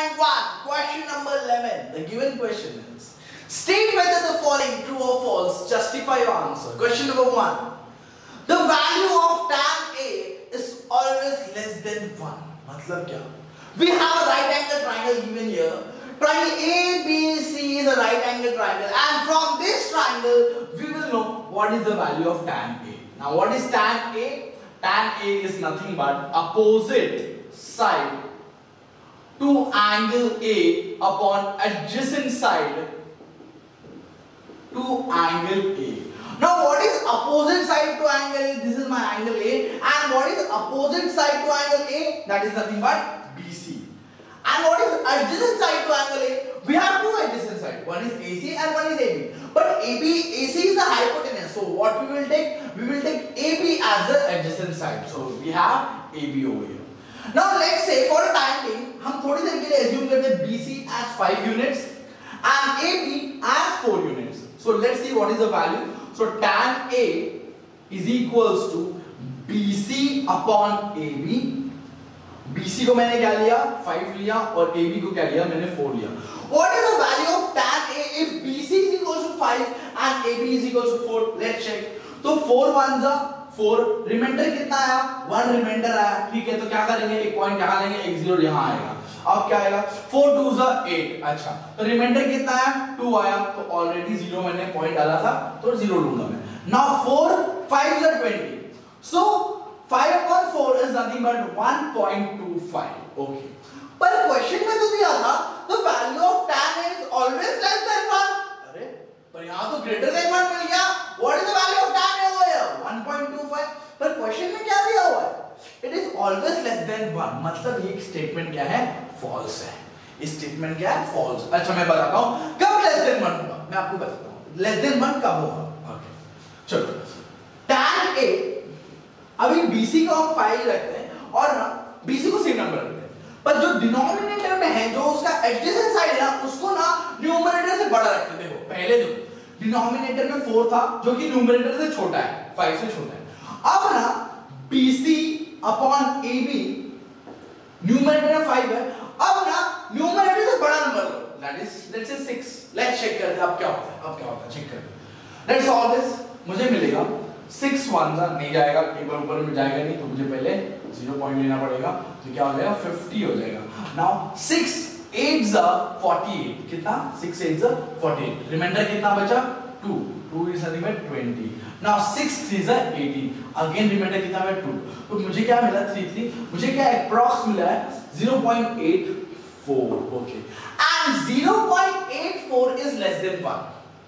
11.1, question number 11. The given question is, state whether the following true or false, justify your answer. Question number 1. The value of tan A is always less than 1. मतलब क्या? We have a right angle triangle given here. Triangle ABC is a right angle triangle, and from this triangle we will know what is the value of tan A. Now what is tan A? Tan A is nothing but opposite side to angle A upon adjacent side to angle A. Now what is opposite side to angle A? This is my angle A, and what is opposite side to angle A? That is nothing but BC. And what is adjacent side to angle A? We have two adjacent sides. One is AC and one is AB. But AC is the hypotenuse. So what we will take? We will take AB as the adjacent side. So we have AB over here. Now let's say for the time being, हम थोड़ी देर के लिए assume करते हैं BC as 5 units and AB as 4 units. So let's see what is the value. So tan A is equals to BC upon AB. BC को मैंने क्या लिया? 5 लिया और AB को क्या लिया? मैंने 4 लिया. What is the value of tan A if BC is equals to 5 and AB is equals to 4? Let's check. तो 4 ones are 4. रिमाइंडर कितना आया? 1 रिमाइंडर आया. ठीक है, तो क्या करेंगे? एक पॉइंट यहाँ लेंगे, एक जीरो यहाँ आएगा. अब क्या आएगा? 4 2s are 8. अच्छा, तो रिमाइंडर कितना आया? 2 आया. तो ऑलरेडी जीरो मैंने पॉइंट डाला था, तो जीरो लूंगा मैं. Now 4 5s are 20. So 5 upon 4 is nothing but 1.25. Okay. पर क्वेश्चन में तो दिया था the value of tan A is always less than 1. अरे पर यहाँ तो greater than 1 मिल गया. What is the value of tan A over here? 1.25. पर क्वेश्चन में क्या दिया हुआ है? It is always less than 1. मतलब ये स्टेटमेंट क्या है? False है. इस स्टेटमेंट क्या है? False. अच्छा मैं बताता हूँ कब less than 1 होगा. मैं आपको बताता हूँ less than 1 कब होगा. Okay. चलो tan A अभी BC को हम 5 रखते हैं और ना BC को सेम नंबर रखते हैं, पर जो डिनोमिनेटर में है, जो उसका एडजेसेंट साइड है ना, उसको ना न्यूमरेटर से बड़ा रखते थे. देखो पहले जो डिनोमिनेटर में 4 था, जो कि न्यूमरेटर से छोटा है, 5 से छोटा है. अब ना BC अपॉन AB न्यूमरेटर में 5 है, अब ना न्यूमरेटर से बड़ा नंबर लो, that is let's say 6. Let's check करते हैं अब क्या होता है. अब क्या होता है चेक करते हैं. Let's solve this. मुझे मिलेगा 6 1s नहीं जाएगा, एक बार ऊपर में जाएगा नहीं, तो मुझे पहले 0 पॉइंट लेना पड़ेगा. तो क्या हो जाएगा? 50 हो जाएगा. Now 6 8s are 48. कितना? 6 8s are 48. रिमाइंडर कितना बचा? 2 2 is nothing but 20. Now 6 3s are 18. Again reminder कितना है? 2. तो मुझे क्या मिला? 3 3. मुझे क्या अप्रॉक्स मिला है? 0.84. Okay. And 0.84 is less than 1.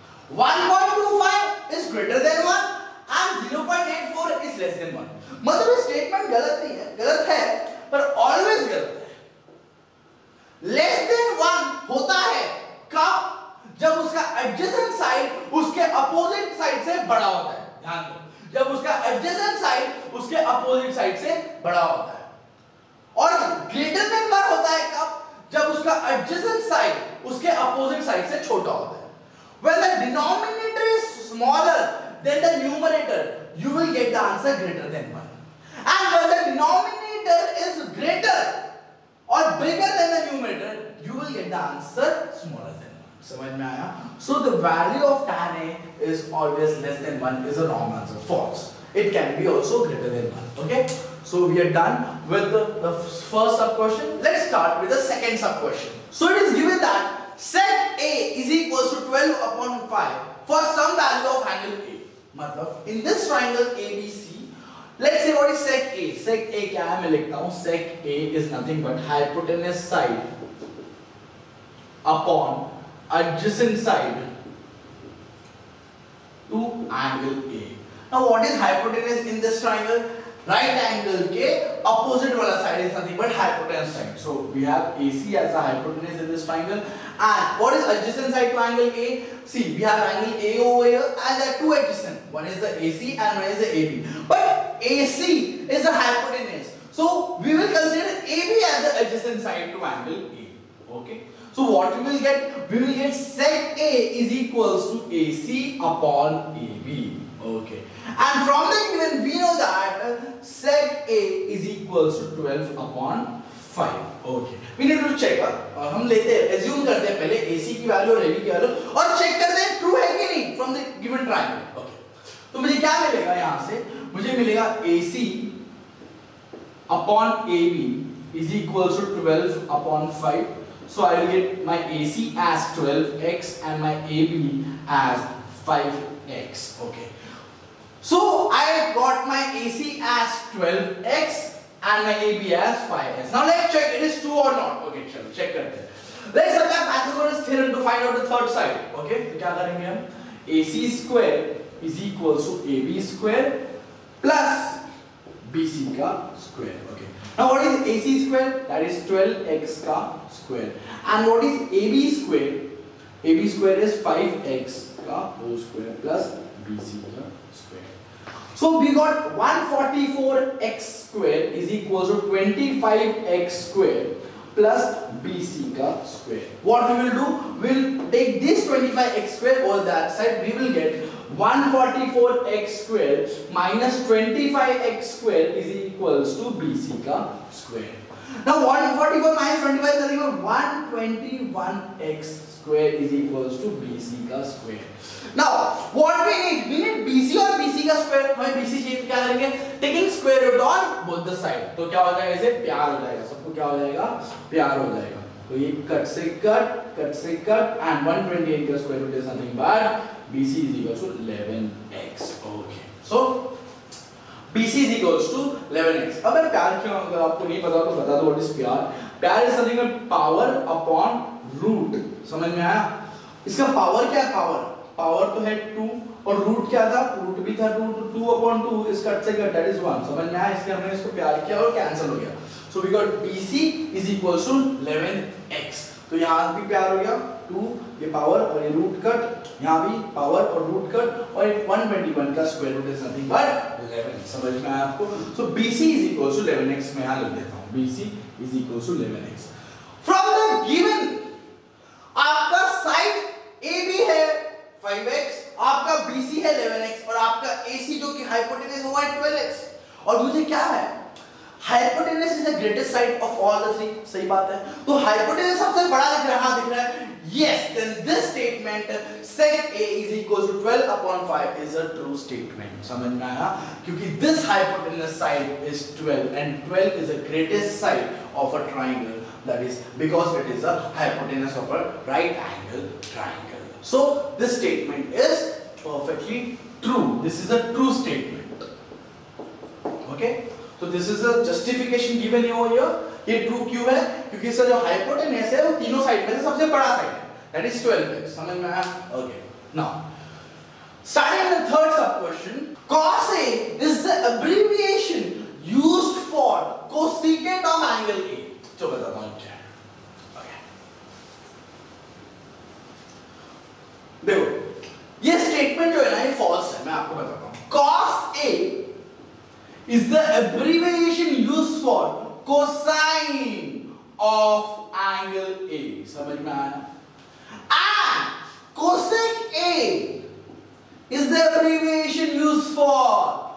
1.25 is greater than 1 and 0.84 is less than 1. मतलब स्टेटमेंट गलत नहीं है, गलत है पर ऑलवेज गलत है. लेस देन 1 होता है कब? जब उसका एडजेसेंट साइड उसके अपोजिट साइड से बड़ा होता है. ध्यान दो, जब उसका एडजेसेंट साइड उसके अपोजिट साइड से बड़ा होता है. और ग्रेटर देन 1 होता है कब? जब उसका एडजेसेंट साइड उसके अपोजिट साइड से छोटा होता है. When the denominator is smaller than the numerator, you will get the answer greater than 1. And when the denominator is greater or bigger than the numerator, you will get the answer smaller than 1. समझ में आया? So the value of tan A is always less than 1 is a wrong answer. False. It can be also greater than 1. Okay? So we are done with the first sub question. Let's start with the second sub question. So it is given that sec A is equals to 12 upon 5 for some value of angle A. मतलब in this triangle ABC, let's say what is sec A. Sec A क्या है? मैं लिखता हूँ sec A is nothing but hypotenuse side upon adjacent side to angle A. Now what is hypotenuse in this triangle? Right angle के opposite वाला side is nothing but hypotenuse side. So we have AC as a hypotenuse in this triangle. And what is adjacent side to angle A? See, we have angle A over here and there are two adjacent. One is the AC and one is the AB. But AC is the hypotenuse. So we will consider AB as the adjacent side to angle A. Okay. So what we will get? We will get sec A is equals to AC upon AB. Okay. And from the given we know that sec A is equals to 12 upon 5. Okay. We need to check हम लेते हैं assume करते हैं पहले AC की value और AB की value और चेक करते हैं ट्रू है कि नहीं from the given triangle. Okay. तो मुझे क्या मिलेगा यहाँ से? मुझे मिलेगा AC upon AB is equals to 12 upon 5. So I will get my AC as 12x and my AB as 5x. Okay. So I got my AC as 12x and my AB as 5x. Now let's check it is true or not. Okay, चलो check करते हैं. Let's apply Pythagoras theorem to find out the third side. Okay, तो क्या करेंगे हम? AC square is equals to AB square plus BC का square. Okay. Now what is AC square? That is 12x का square. And what is AB square? AB square is 5x का whole square plus BC का square. So we got 144x square is equals to 25x square plus BC का square. What we will do? We'll take this 25x square over that side. We will get 144x square minus 25x square is equals to BC का square. Now 144 minus 25 is equal to 121x square is equals to BC का square. Now what we need BC और BC का square. हमें BC चाहिए तो क्या करेंगे? Taking square root on both the side. तो क्या हो जाएगा? इसे प्यार हो जाएगा. सबको क्या हो जाएगा? प्यार हो जाएगा. तो ये कट से कट and 128 का square root is nothing but BC is equals to 11x. Okay. So BC is equals to 11x. अब यार प्यार क्यों? अगर आपको नहीं पता तो बता दो what is प्यार. प्यार is something like power upon root. समझ में आया? इसका पावर क्या है? पावर तो है 2 और रूट क्या था? रूट भी था 2 upon 2 इस कट से कट that is 1. समझ में आया? इसलिए हमने इसको प्यार किया और कैंसिल हो गया. So we got BC is equals to 11x. तो यहाँ भी प्यार हो गया 2 ये पावर और ये रूट कट, यहाँ भी पावर और रूट कट और 121 का square root is nothing but 11. समझ में आया आपको? So BC is equals to 11x. मैं यहाँ लिख देता हूँ BC is equals to 11x. From the given आपका साइड AB है 5x, आपका BC है 11x और आपका AC जो कि हाइपोटेनस हुआ है 12x. और मुझे क्या है? Hypotenuse is the greatest side of all the three. सही बात है. तो हाइपोटेनस सबसे बड़ा दिख रहा है. हाँ दिख रहा है. Yes, then this statement sec A is equals to 12 upon 5 is a true statement. समझ में आया? क्योंकि this hypotenuse side is 12 and 12 is the greatest side of a triangle. That is because it is a hypotenuse of a right angle triangle. So this statement is perfectly true. This is a true statement. Okay? So this is a justification given over here. ये true क्यों है? क्योंकि इसका जो hypotenuse है वो तीनों side में से सबसे बड़ा साइड है. That is 12x. समझ में आया? Okay. Now, starting the third sub question, cos A is the abbreviation used for cosecant of angle A. जो बताता हूँ क्या है. Okay. देखो ये statement जो है ना ये false है. मैं आपको बताता हूँ. Cos A is the abbreviation used for cosine of angle A. समझ में आया? And cosec A is the abbreviation used for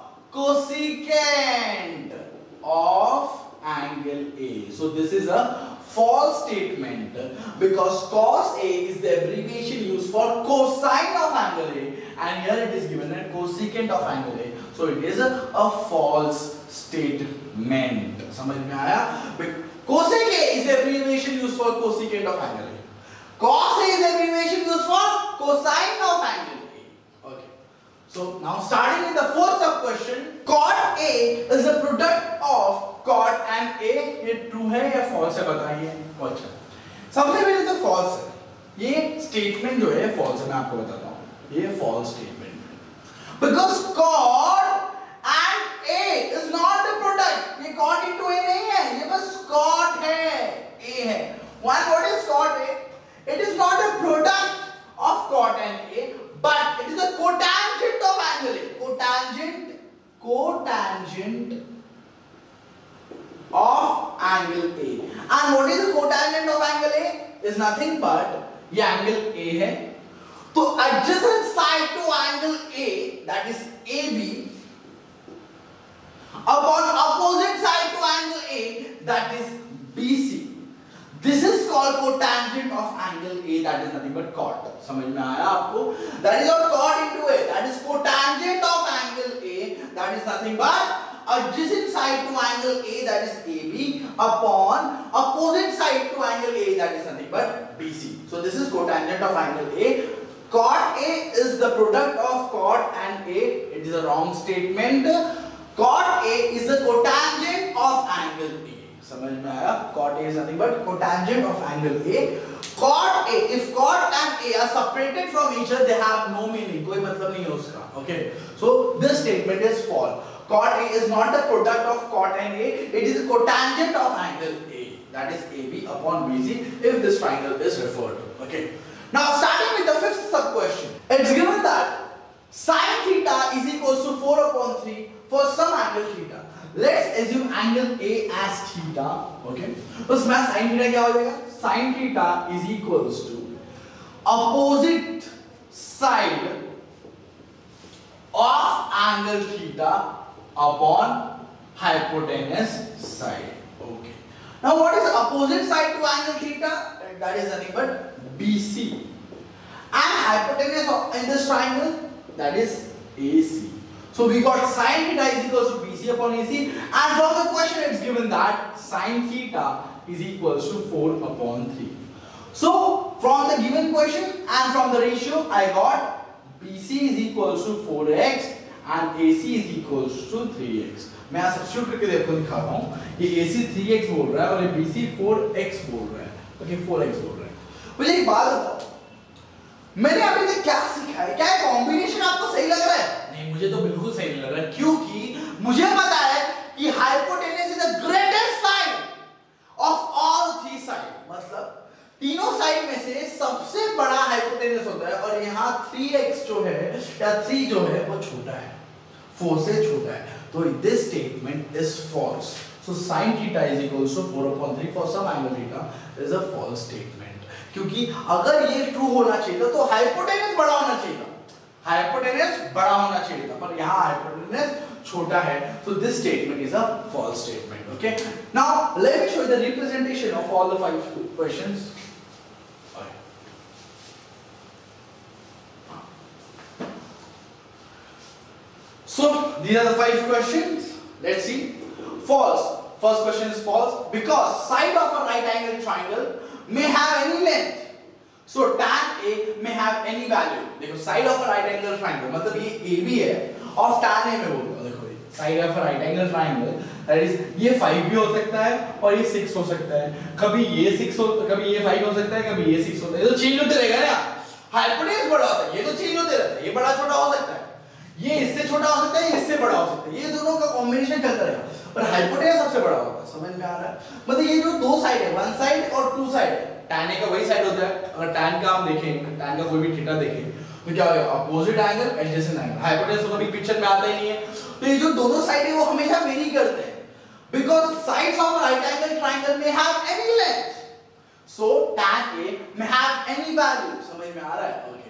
cosecant of angle A. So this is a false statement because cos A is the abbreviation used for cosine of angle A and here it is given as cosecant of angle A. So it is a false statement. समझ में आया? Cosec A is the abbreviation used for cosecant of angle A. Cos A is the abbreviation used for cosine of angle A. Okay. So now starting with the fourth sub question, cot A is the product of cot and A. ये true है या false है बताइए. अच्छा. सबसे पहले तो false है. ये statement जो है false है. मैं आपको बताता हूँ. ये false statement. Because cot and A is not the product. ये cot into A नहीं है. ये बस cot है. A है. One what is cot A? It is not a product of cot and A, but it is a cotangent of angle A. Cotangent of angle A. And what is the cotangent of angle A? Is nothing but ये angle A है. तो adjacent side to angle A, that is AB, upon opposite side to angle A, that is BC. This is called cotangent of angle A, that is nothing but cot. समझ में आया आपको? That is not cot into A, that is cotangent of angle A, that is nothing but adjacent side to angle A, that is AB, upon opposite side to angle A, that is nothing but BC. So this is cotangent of angle A. Cot A is the product of cot and A. It is a wrong statement. Cot A is the cotangent of angle A. समझ में आया? Cot A is nothing but cotangent of angle A. Cot A, if cot and A are separated from each other, they have no meaning. कोई मतलब नहीं है उसका. Okay. So this statement is false. Cot A is not the product of cot and A. It is the cotangent of angle A. That is AB upon BC if this triangle is referred to. Okay. Now starting with the fifth sub question. It's given that sin theta is equals to 4 upon 3 for some angle theta. Let's assume angle A as theta. Okay. उसमें sin theta क्या हो जाएगा? Sin theta is equals to opposite side of angle theta upon hypotenuse side. Okay. Now what is opposite side to angle theta? That is nothing but BC. And hypotenuse in this triangle, that is AC. So we got sin theta is equals to BC upon AC, and from the question it's given that sin theta is equals to 4 upon 3. So from the given question and from the ratio I got BC is equals to 4x and AC is equals to 3x. मैं यहाँ substitute करके देखो दिखा रहा हूँ. ये AC 3x बोल रहा है और ये BC 4x बोल रहा है. ओके 4x बोल रहा है. मुझे एक बात बताओ, मैंने अभी तक क्या सीखा है? क्या कॉम्बिनेशन आपको सही लग रहा है? नहीं, मुझे तो बिल्कुल सही नहीं लग रहा है, क्योंकि मुझे पता है कि hypotenuse is the greatest side of all three side. मतलब तीनों साइड में से सबसे बड़ा हाइपोटेनस होता है और यहाँ 3x जो है या 3 जो है वो छोटा है, 4 से छोटा है. तो this statement is false. So sin theta is equals to 4 upon 3 for some angle theta is a false statement. क्योंकि अगर ये ट्रू होना चाहिए था तो हाइपोटेनस बड़ा होना चाहिए था. हाइपोटेनस बड़ा होना चाहिए था, पर यहाँ हाइपोटेनस छोटा है. So this statement is a false statement. Okay. Now let me show you the representation of all the 5 questions. So these are the 5 questions. Let's see. False. First question is false because side of a right angle triangle may have any length. So tan A may have any value. देखो side of a right angle triangle मतलब ये AB है और tan A में बोलूँगा. देखो ये side of a right angle triangle that is ये 5 भी हो सकता है और ये 6 हो सकता है. कभी ये 6 हो, कभी ये 5 हो सकता है, कभी ये 6 होता है. ये तो चेंज होते रहेगा ना. हाइपोटेनस बड़ा होता है, ये तो चेंज होते रहता है. ये बड़ा छोटा हो सकता है, ये इससे छोटा हो सकता है, ये इससे बड़ा हो सकता है. ये दोनों का कॉम्बिनेशन चलता रहेगा, पर हाइपोटेनस सबसे बड़ा होगा. समझ में आ रहा है? मतलब ये जो दो साइड है, वन साइड और टू साइड, tan A का वही साइड होता है. अगर tan का हम देखें, tan का कोई भी थीटा देखें तो क्या होगा? Opposite angle, adjacent angle. Hypotenuse तो कभी पिक्चर में आता ही नहीं है. तो ये जो दोनों साइड है वो हमेशा वेरी करते हैं because sides of right angle triangle में have any length. So tan A may have any value. समझ में आ रहा है? Okay.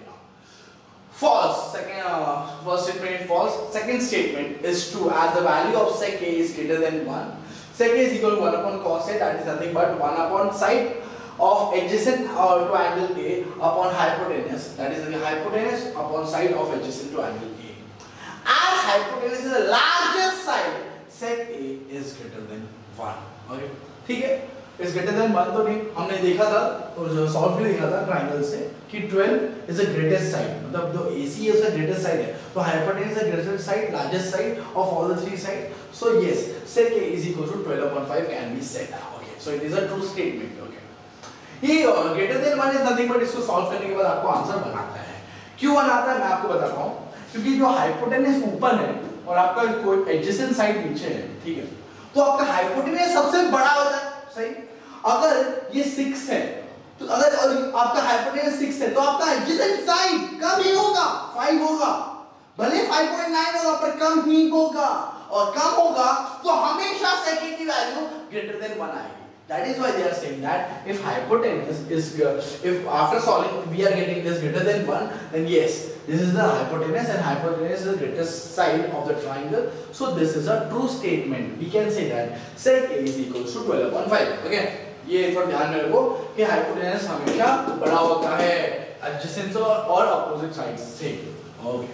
False. First statement is false. Second statement is true as the value of sec A is greater than 1. Sec A is equal to 1 upon cos A, that is nothing but 1 upon side of adjacent to angle A upon hypotenuse, that is the hypotenuse upon side of adjacent to angle A. As hypotenuse is the largest side, sec A is greater than 1. Okay, ठीक है? is greater than 1 तो नहीं, हमने देखा था और जो solve भी देखा था ट्रायंगल से कि 12 is the greatest side. मतलब जो AC है उसका greatest side है, तो hypotenuse is the greatest side, largest side of all the 3 sides. So yes, sec A is equal to 12 upon 5 can be said. Okay, so it is a true statement. Okay, ये greater than 1 is nothing but इसको solve करने के बाद आपको answer बनाता है. क्यों बनाता है मैं आपको बताता हूँ. क्योंकि जो hypotenuse ऊपर है और आपका कोई adjacent side नीचे है, ठीक है, तो आपका hypotenuse सबसे बड़ा होता है. सही. अगर ये 6 है तो अगर आपका हाइपोटेनस 6 है तो आपका एडजेसेंट साइड कम ही होगा, 5 होगा. भले 5.9 होगा पर कम ही होगा, और कम होगा तो हमेशा सेक की वैल्यू ग्रेटर देन 1 आएगी. That is why they are saying that if hypotenuse is if after solving we are getting this greater than 1, then yes, this is the hypotenuse and hypotenuse is the greatest side of the triangle. So this is a true statement. We can say that sec A is equals to 12 upon 5. Okay. ये थोड़ा ध्यान में रखो कि hypotenuse हमेशा बड़ा होता है एडजेसेंट और अपोजिट साइड से। Okay,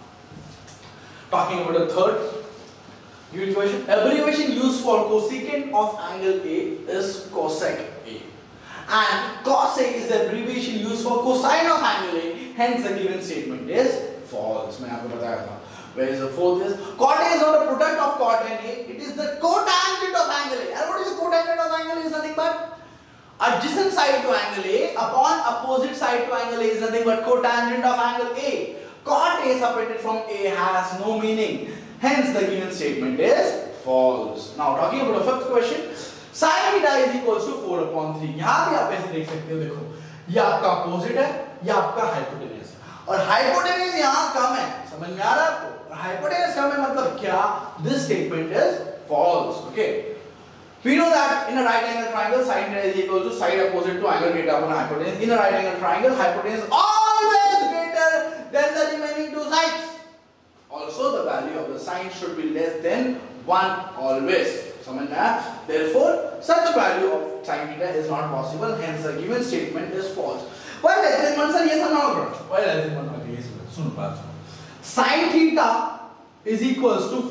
talking about the third equation, abbreviation used for cosecant of angle A is cosec A, and cos A is the abbreviation used for cosine of angle A, hence the given statement is false. मैंने आपको बताया था। Where is the fourth is cot A is not a product of cot and A, it is the cotangent of angle A. And what is the cotangent of angle A? Is nothing but adjacent side to angle A upon opposite side to angle A is nothing but cotangent of angle A. Cot A separated from A has no meaning. Hence the given statement is false. Now talking about the fifth question, sin theta is equals to 4/3. यहाँ भी आप ऐसे देख सकते हो, देखो ये आपका अपोजिट है, ये आपका हाइपोटेनस है, और हाइपोटेनस यहाँ कम है, समझ में आ रहा है आपको? हाइपोटेनस कम है मतलब क्या? This statement is false. Okay. We know that in a right angle triangle, sin theta is equal to side opposite to angle theta upon hypotenuse. In a right angle triangle, hypotenuse always greater than the remaining two sides. Also, the value of the sine should be less than 1 always. समझ में आया? Therefore, such value of sin theta is not possible. Hence, the given statement is false. Why less than 1 sir? ये समझना होगा। Why less than 1? ये सुनो बात सुनो। Sin theta is equals to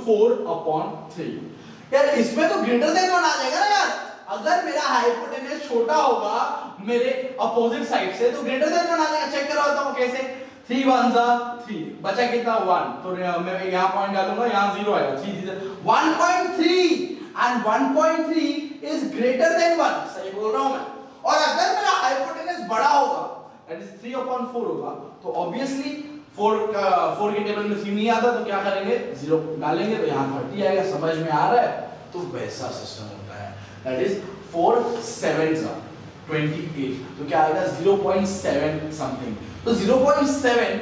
4/3. यार इसमें तो ग्रेटर देन 1 आ जाएगा ना यार। अगर मेरा हाइपोटेनस छोटा होगा मेरे अपोजिट साइड से तो ग्रेटर देन 1 आ जाएगा। चेक करवाता हूँ कैसे। 3 1 3 बचा कितना 1, तो मैं यहाँ पॉइंट डालूंगा, यहाँ 0 आएगा। 3 1.3 and 1.3 is greater than 1, सही बोल रहा हूँ मैं। और अगर मेरा हाइपोटेनस बड़ा होगा that is 3/4 होगा तो ऑब्वियसली 4 के टेबल में 3 नहीं आता तो क्या करेंगे, 0 डालेंगे तो यहाँ 30 आएगा। समझ में आ रहा है? तो वैसा सिस्टम होता है, दैट इज 4 7 28, तो क्या आएगा 0.7 समथिंग। तो 0.7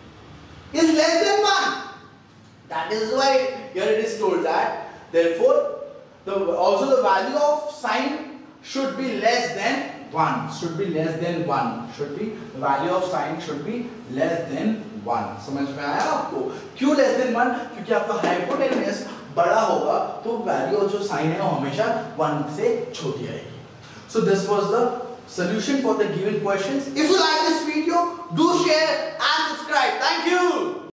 is less than 1. That is why here it is told that therefore also the value of sine should be less than 1. Should be less than 1. Should be the value of sine should be less than 1. समझ में आया आपको? क्यों less than 1? क्योंकि आपका hypotenuse बड़ा होगा तो वैल्यू जो साइन है वो हमेशा 1 से छोटी आएगी। So this was the solution for the given questions. If you like this video, do share and subscribe. Thank you.